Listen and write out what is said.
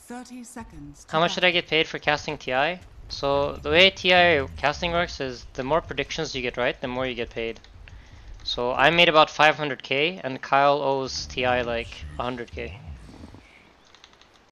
30 seconds. How much did I get paid for casting TI? So the way TI casting works is the more predictions you get right, the more you get paid. So I made about 500k and Kyle owes TI like 100k.